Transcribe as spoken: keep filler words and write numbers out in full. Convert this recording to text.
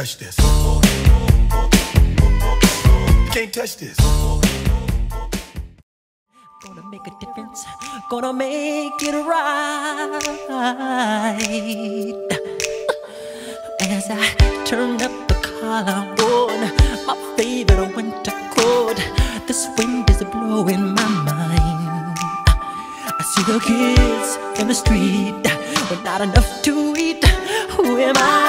touch this. You can't touch this. Gonna make a difference, gonna make it right. As I turn up the collar on my favorite winter coat, this wind is blowing my mind. I see the kids in the street with not enough to eat. Who am I